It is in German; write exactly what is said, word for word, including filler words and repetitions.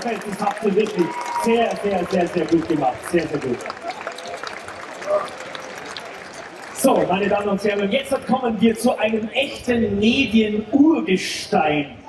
Oktoberfest, das habt ihr wirklich sehr, sehr, sehr, sehr gut gemacht. Sehr, sehr gut. So, meine Damen und Herren, und jetzt kommen wir zu einem echten Medien-Urgestein.